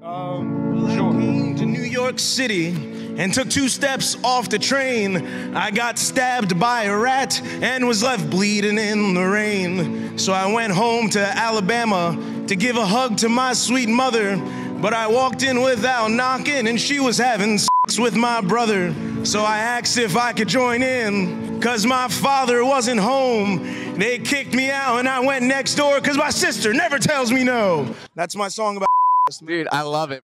I came to New York City and took 2 steps off the train. I got stabbed by a rat and was left bleeding in the rain. So I went home to Alabama to give a hug to my sweet mother. But I walked in without knocking and she was having sex with my brother. So I asked if I could join in, cause my father wasn't home. They kicked me out and I went next door cause my sister never tells me no. That's my song about. Dude, I love it.